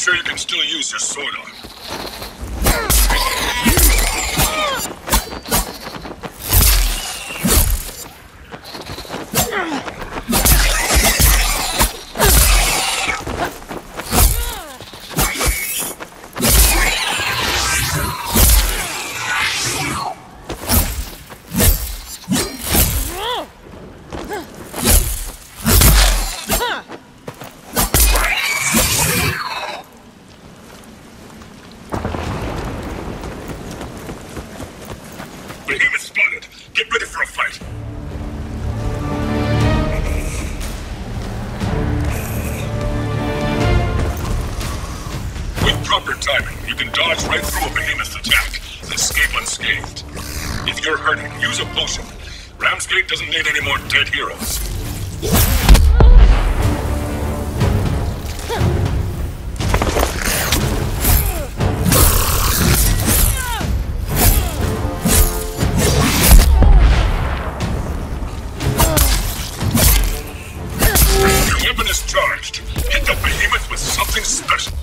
sure you can still use your sword arm. Behemoth spotted. Get ready for a fight. With proper timing, you can dodge right through a behemoth's attack and escape unscathed. If you're hurting, use a potion. Ramsgate doesn't need any more dead heroes. Your weapon is charged. Hit the behemoth with something special.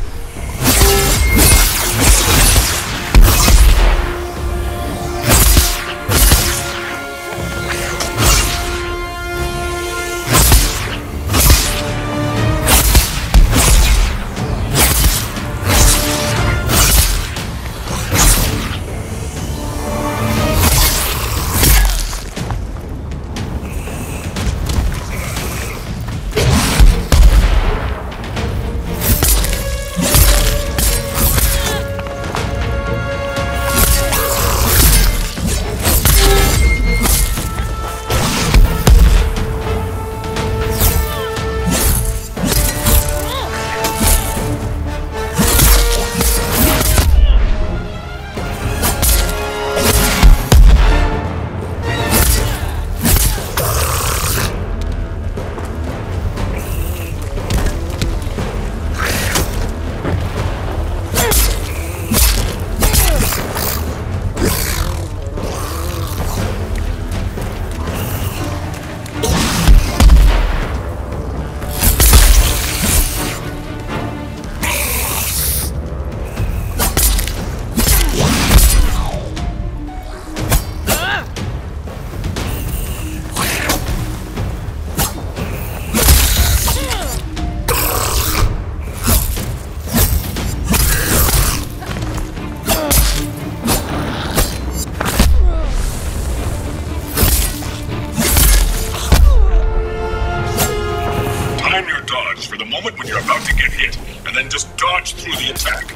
For the moment when you're about to get hit, and then just dodge through the attack.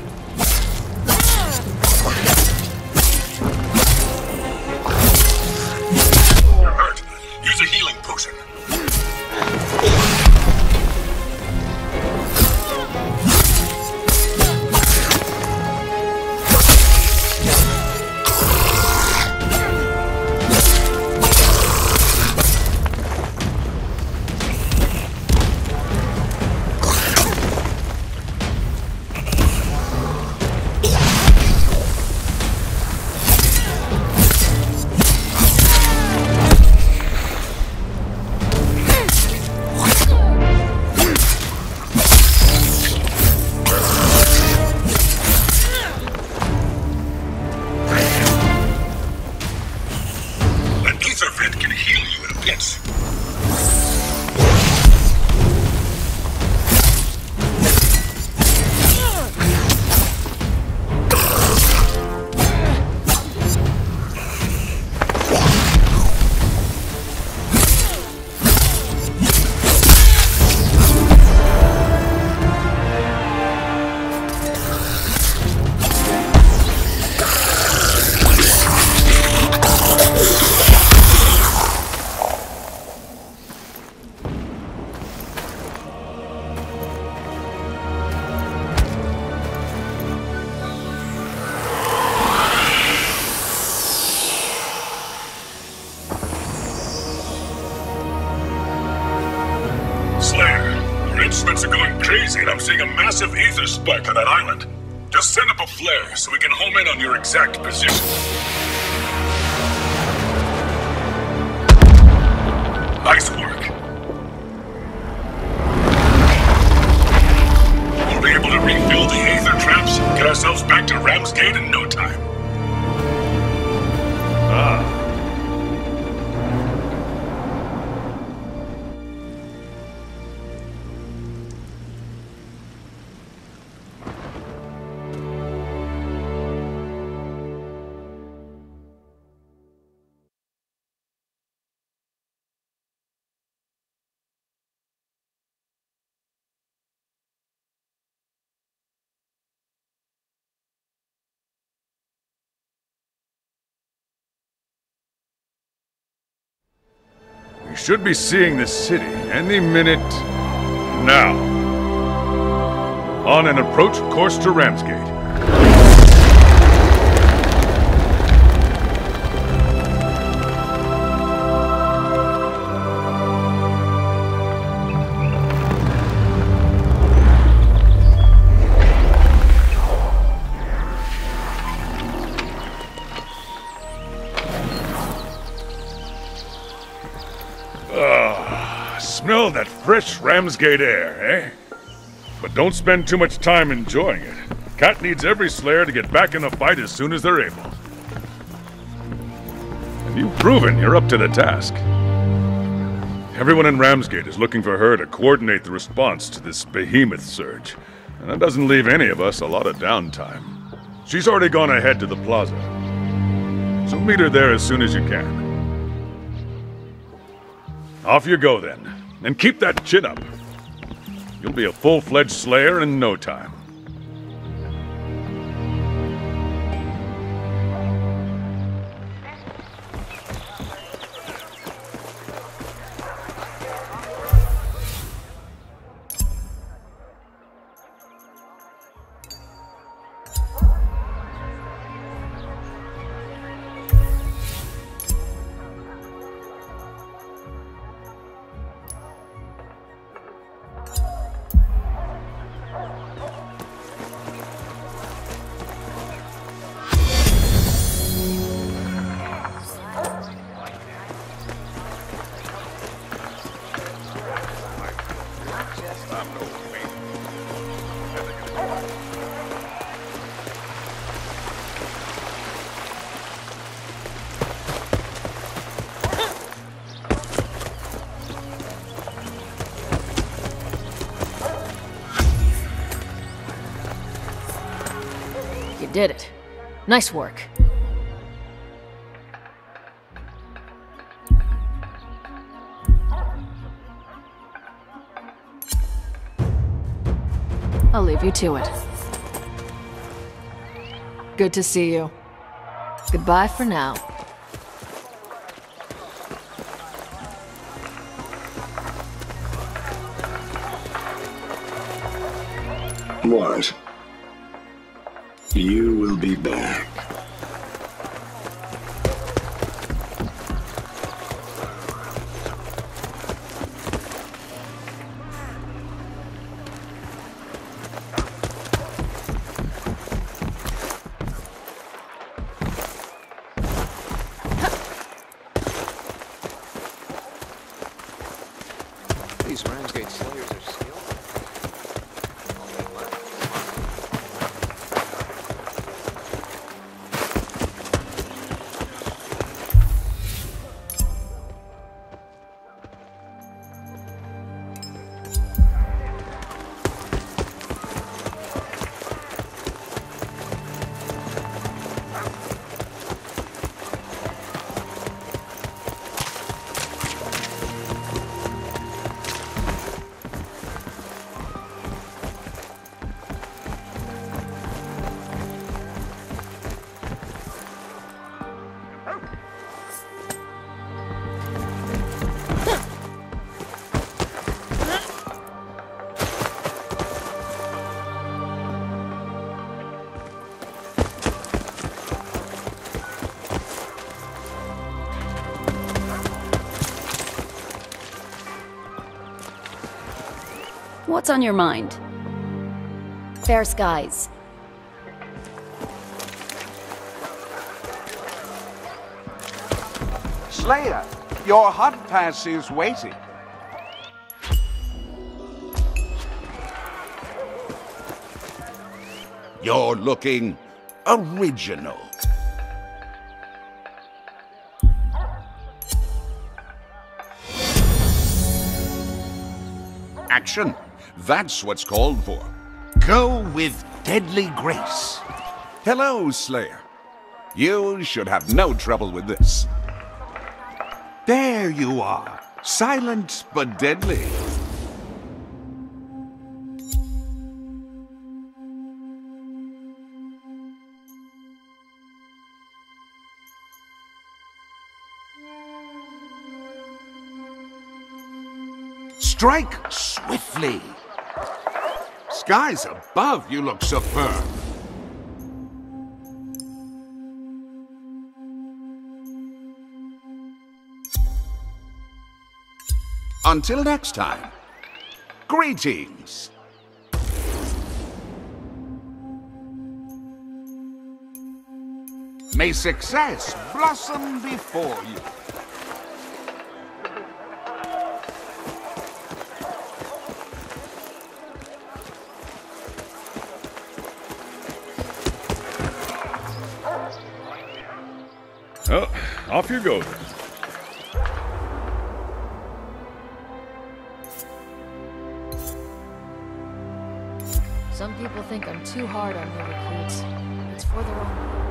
You're hurt. Use a healing potion. Can heal you in a pinch. Instruments are going crazy, and I'm seeing a massive ether spike on that island. Just send up a flare so we can home in on your exact position. Nice work. We'll be able to reach should be seeing this city any minute now. On an approach course to Ramsgate. Smell that fresh Ramsgate air, eh? But don't spend too much time enjoying it. Cat needs every Slayer to get back in the fight as soon as they're able. And you've proven you're up to the task. Everyone in Ramsgate is looking for her to coordinate the response to this behemoth surge. And that doesn't leave any of us a lot of downtime. She's already gone ahead to the plaza. So meet her there as soon as you can. Off you go then. And keep that chin up. You'll be a full-fledged Slayer in no time. You did it. Nice work. I'll leave you to it. Good to see you. Goodbye for now. What? You will be back. These Ramsgate Slayers are skilled. What's on your mind? Fair skies. Slayer, your hot pass is waiting. You're looking original. Action. That's what's called for. Go with deadly grace. Hello, Slayer. You should have no trouble with this. There you are. Silent but deadly. Strike swiftly. Skies above, you look superb. Until next time, greetings. May success blossom before you. Oh, off you go then. Some people think I'm too hard on new recruits. It's for their own good.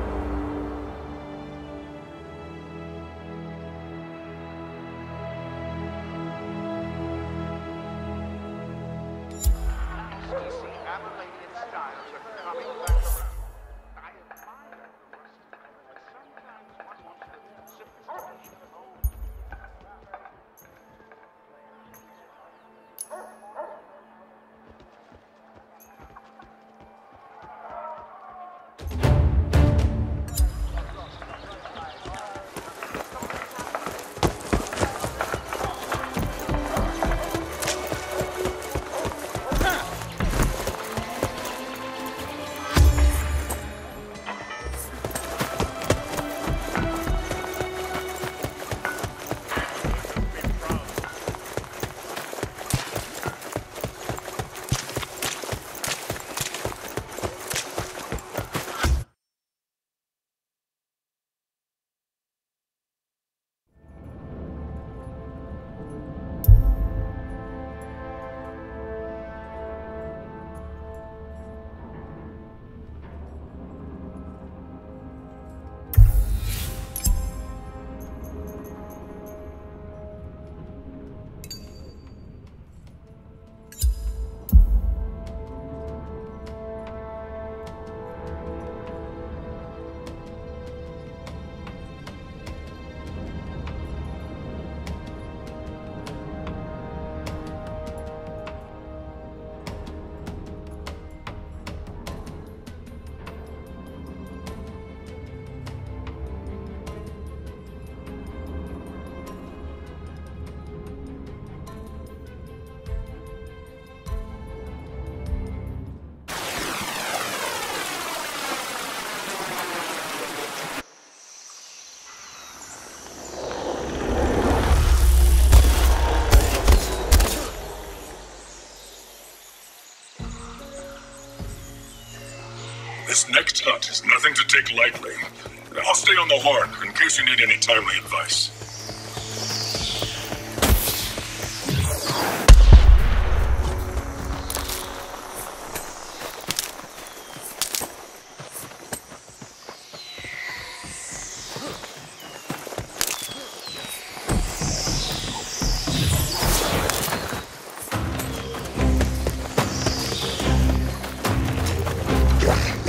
This next hunt is nothing to take lightly. I'll stay on the horn in case you need any timely advice.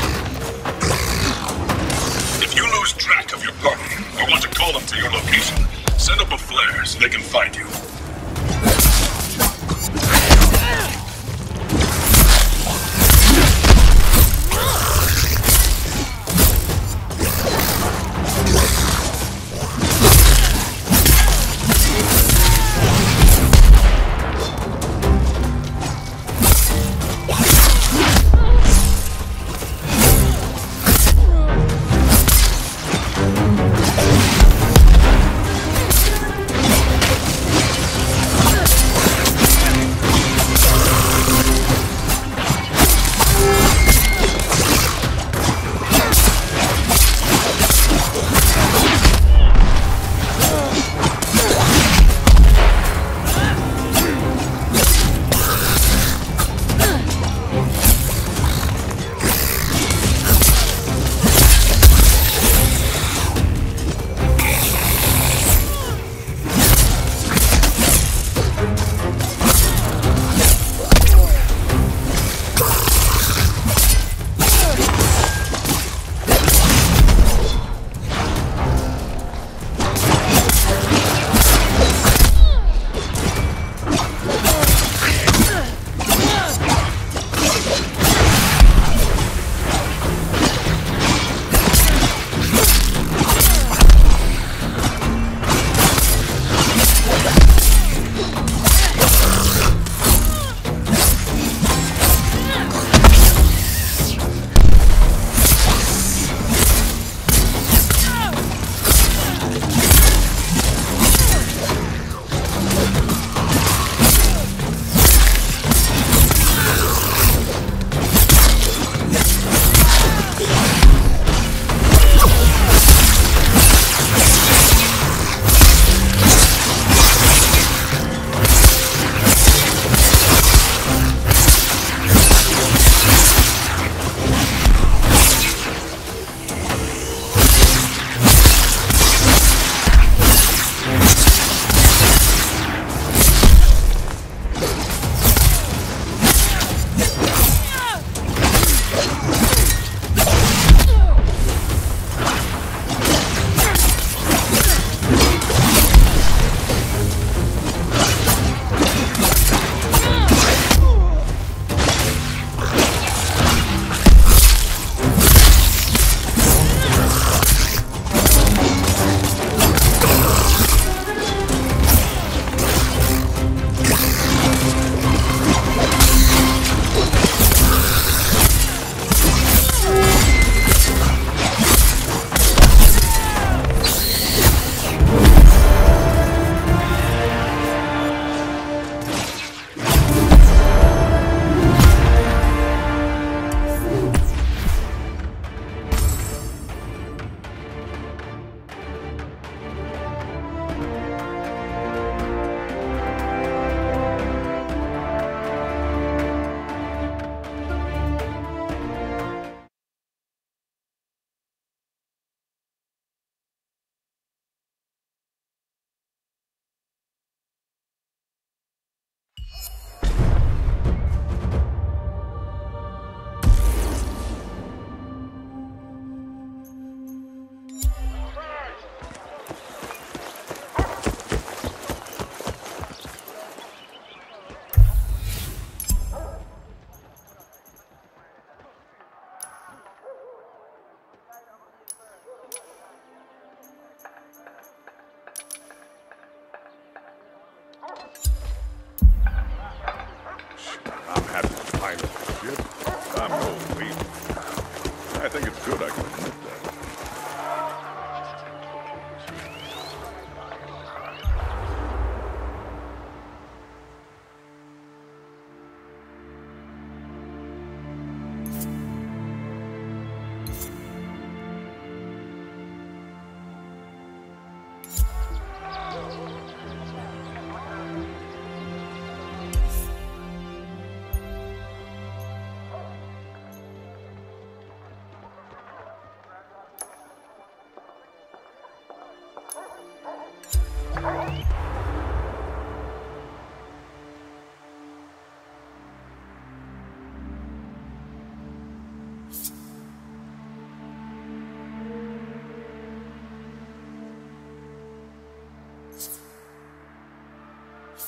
If you lose track of your party, I want to call them to your location.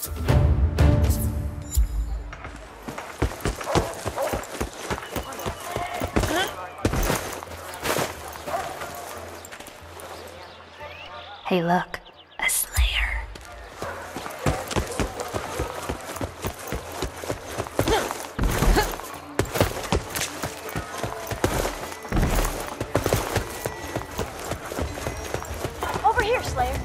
Hey, look, a Slayer. Over here, Slayer.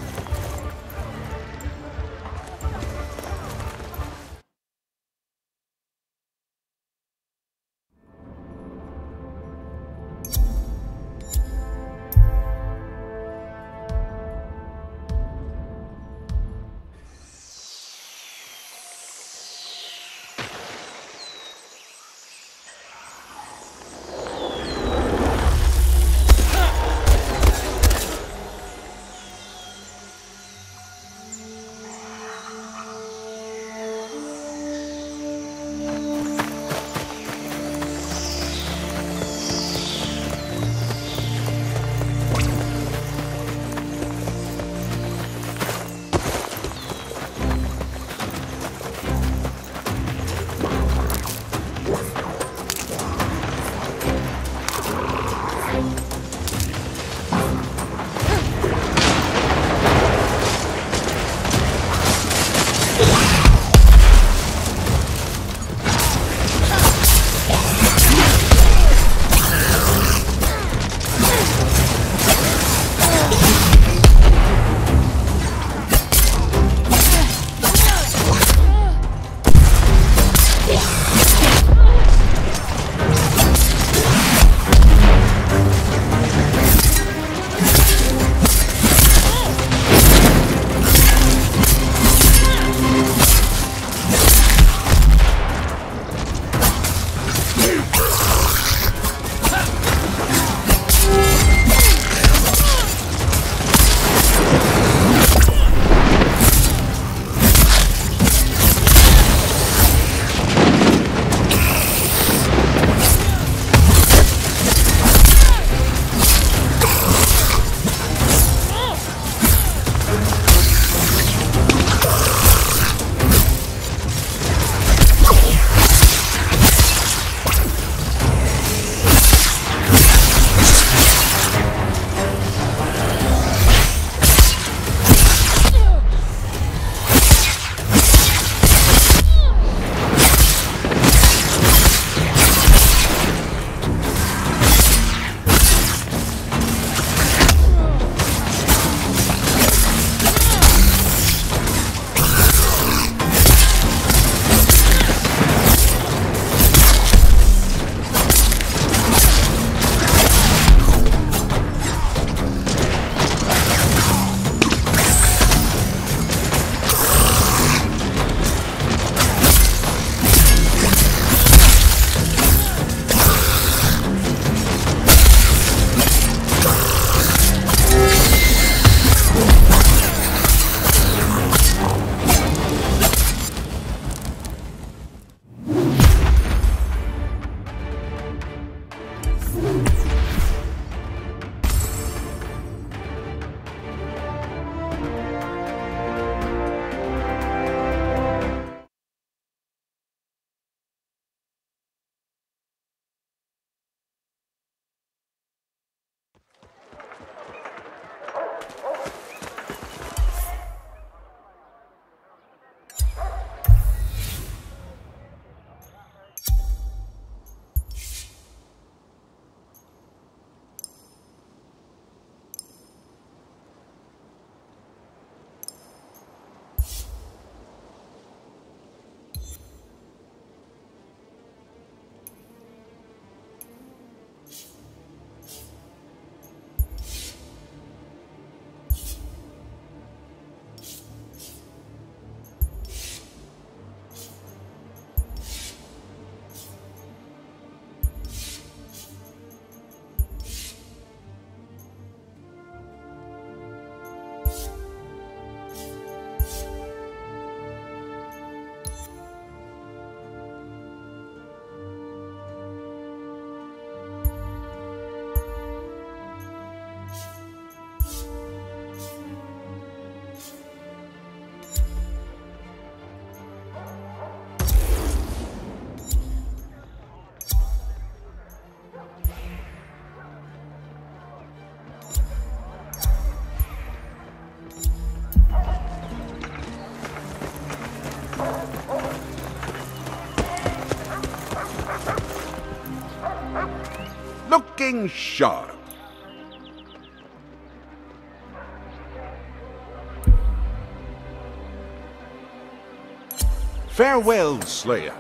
looking sharp. Farewell, Slayer.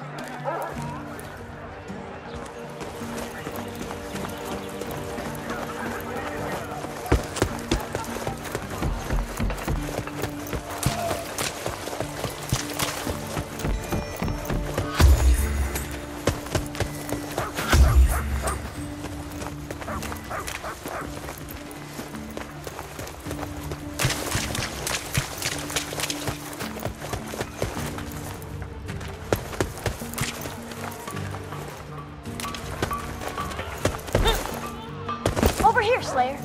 Over here, Slayer.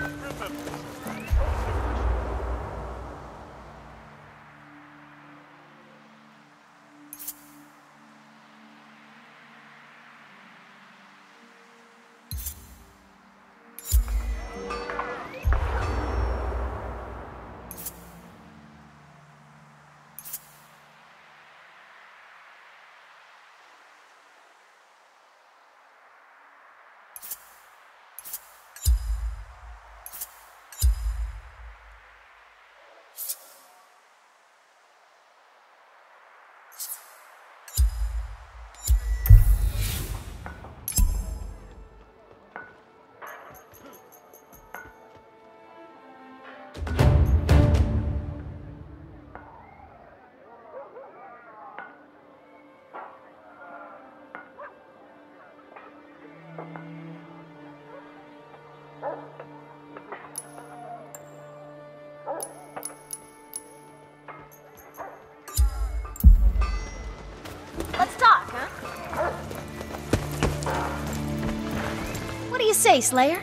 Let's talk, huh? What do you say, Slayer?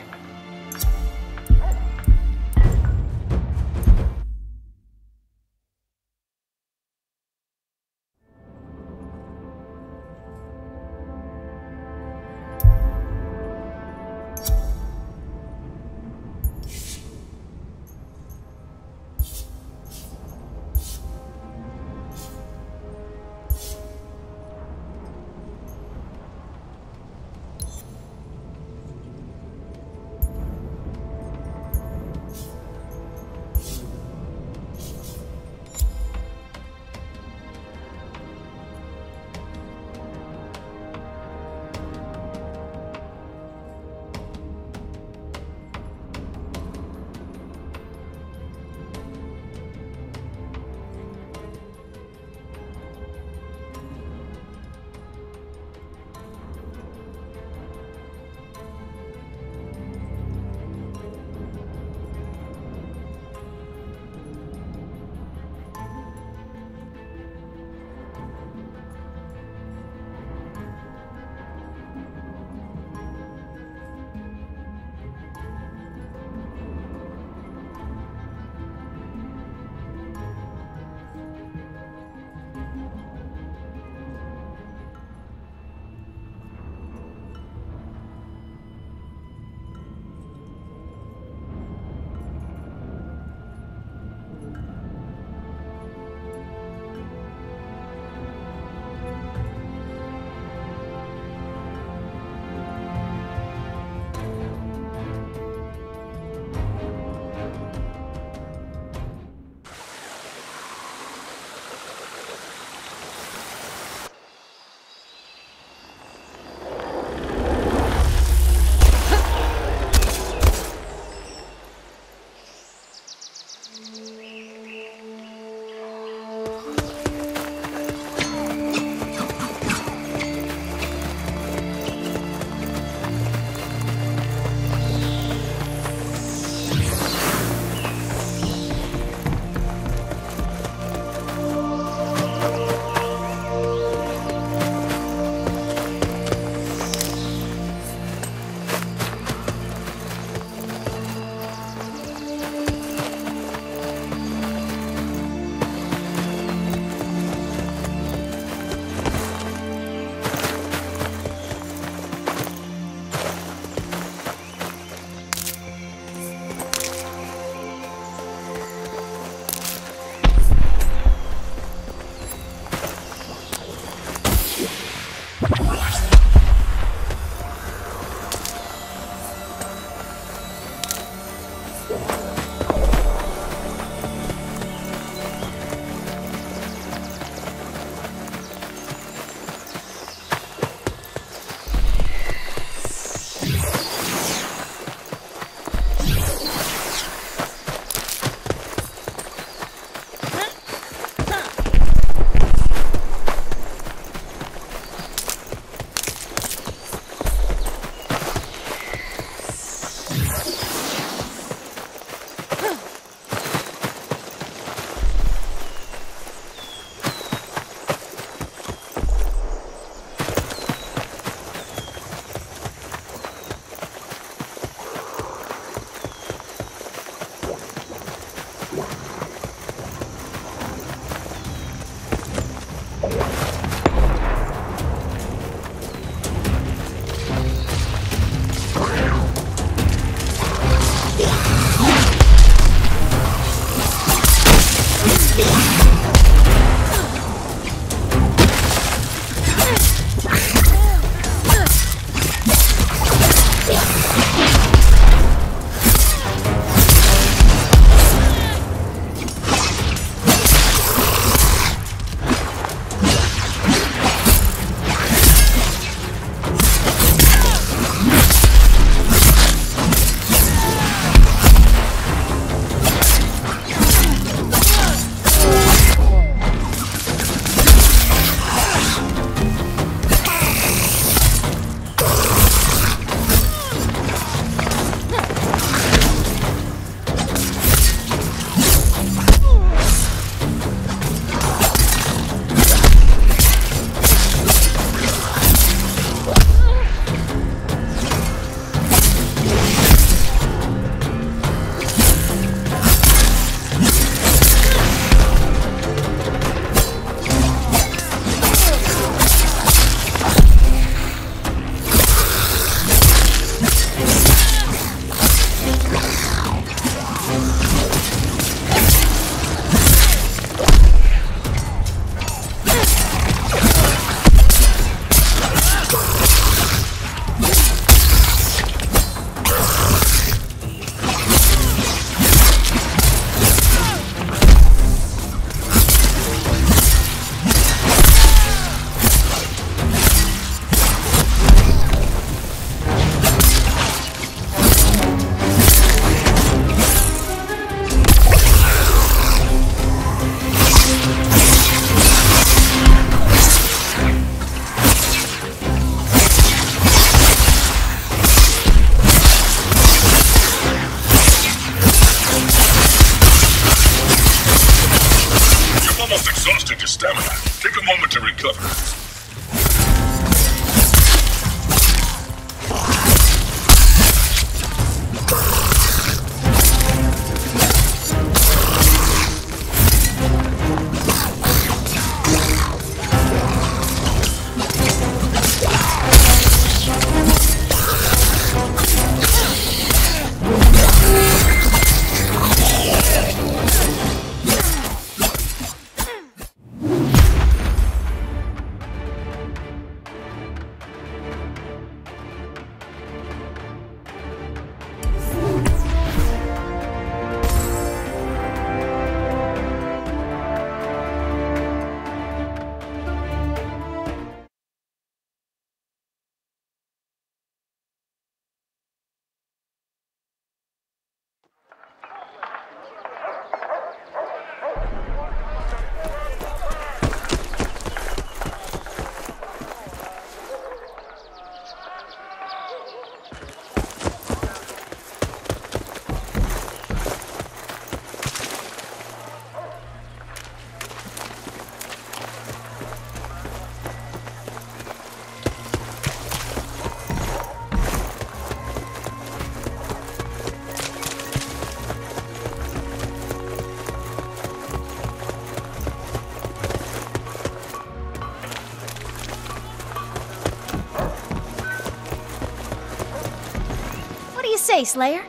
say, Slayer?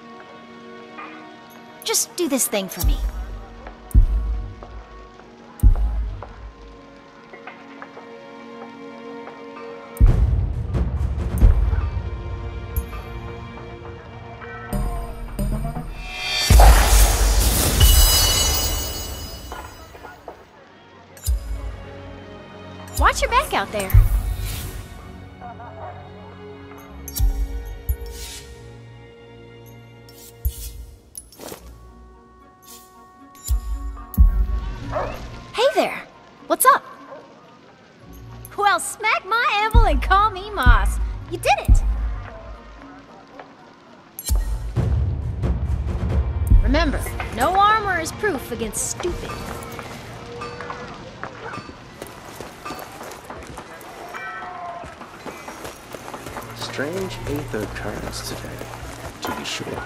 Just do this thing for me. Watch your back out there. Hey there. What's up? Well, smack my anvil and call me Moss. You did it. Remember, no armor is proof against stupid. Strange aether currents today, to be sure.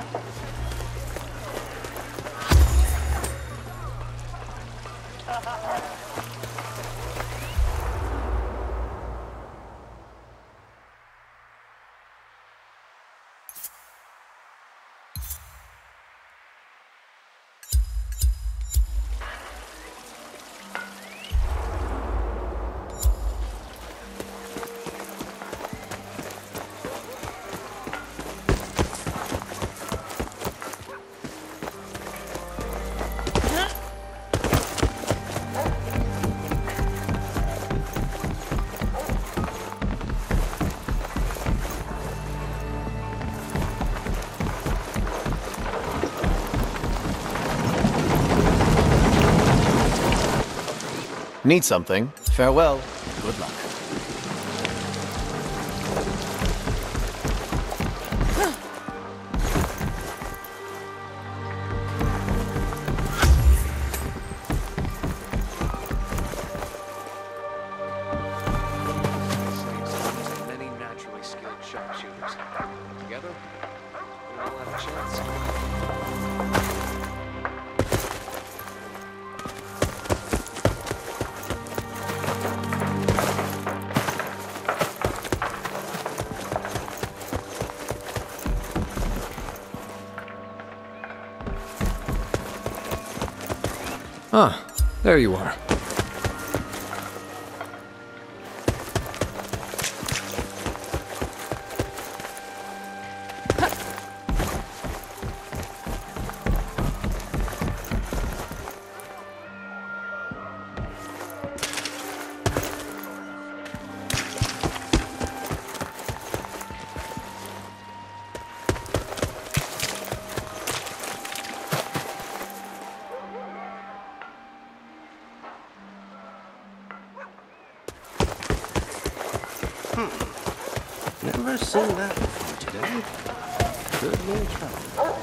Need something? Farewell. Good luck. Many naturally skilled sharpshooters. Together, we all have a chance. Ah, there you are. Never seen that before today. Good little trouble.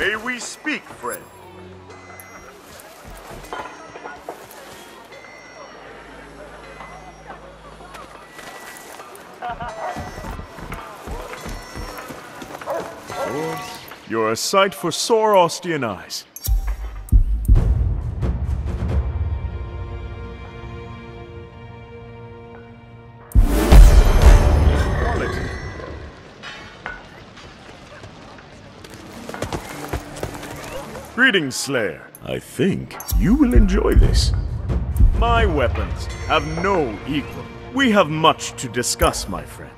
May we speak, friend? You're a sight for sore Austrian eyes. Greetings, Slayer. I think you will enjoy this. My weapons have no equal. We have much to discuss, my friend.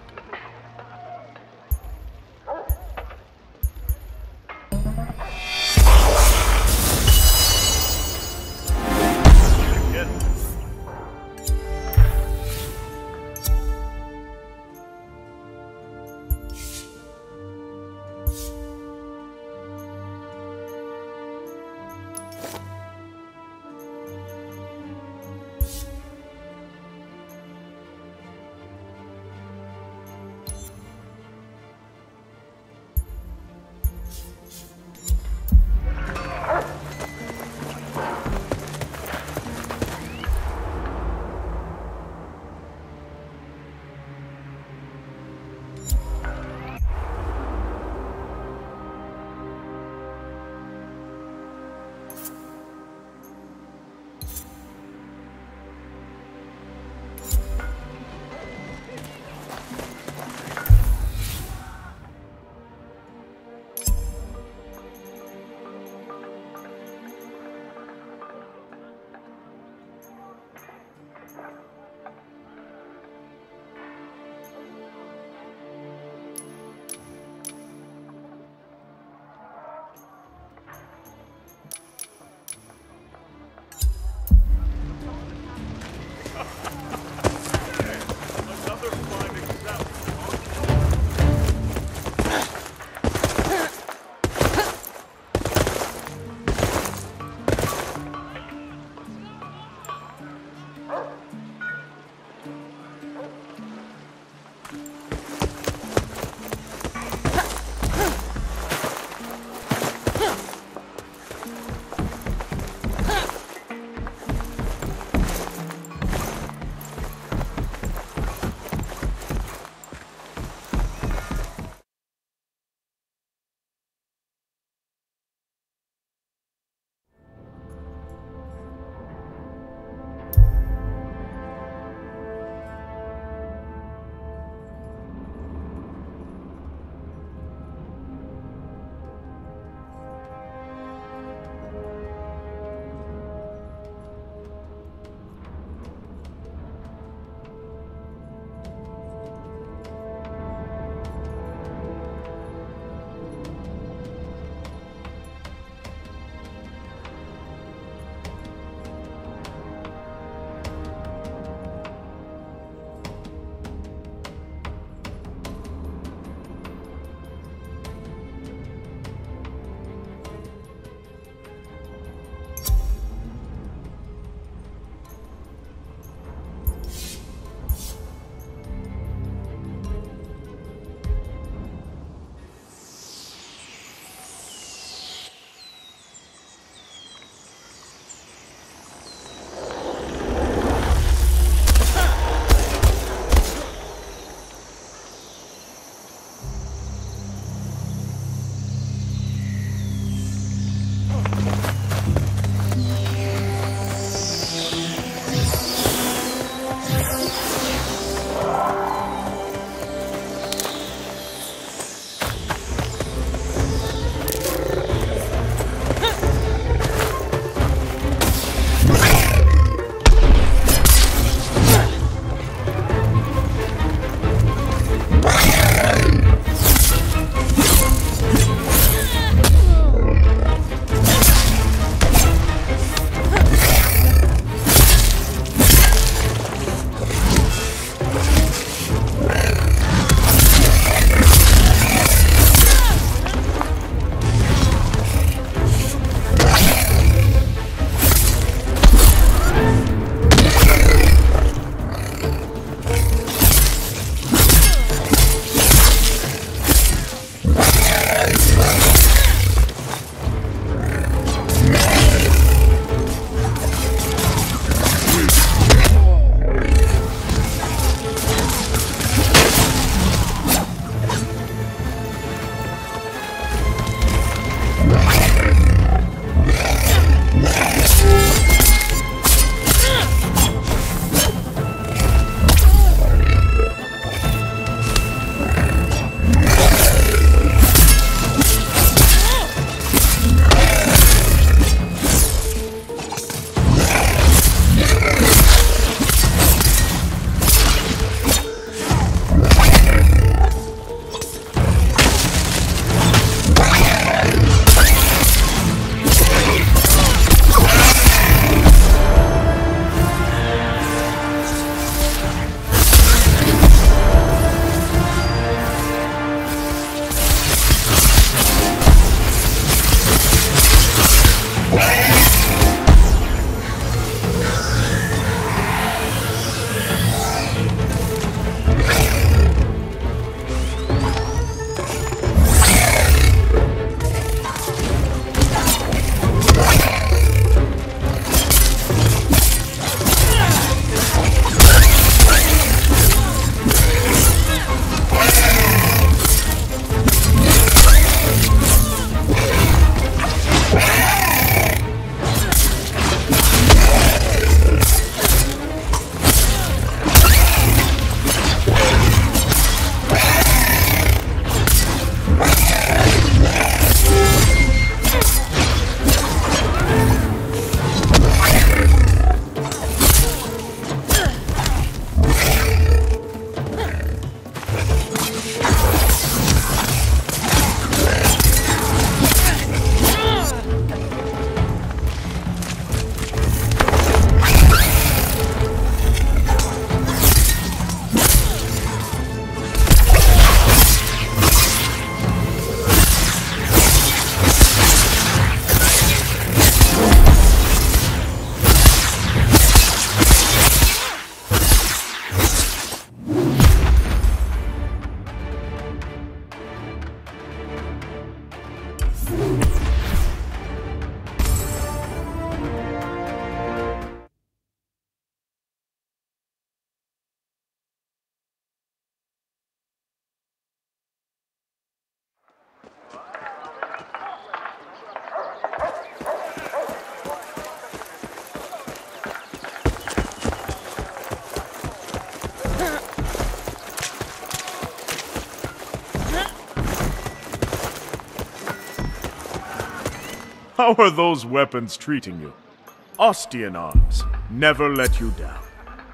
How are those weapons treating you? Ostian arms never let you down.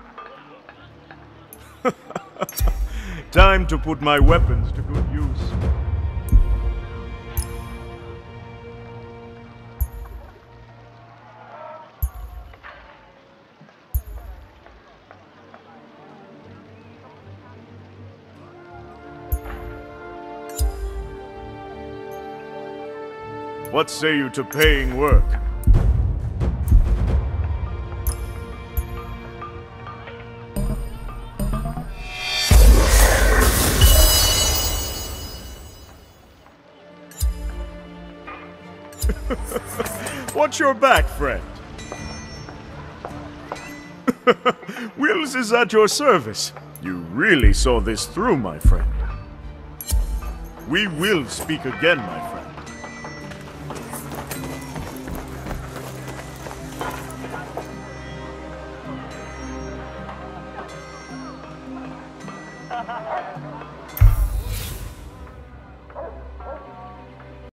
Time to put my weapons to good use. What say you to paying work? Watch your back, friend. Wills is at your service. You really saw this through, my friend. We will speak again, my friend.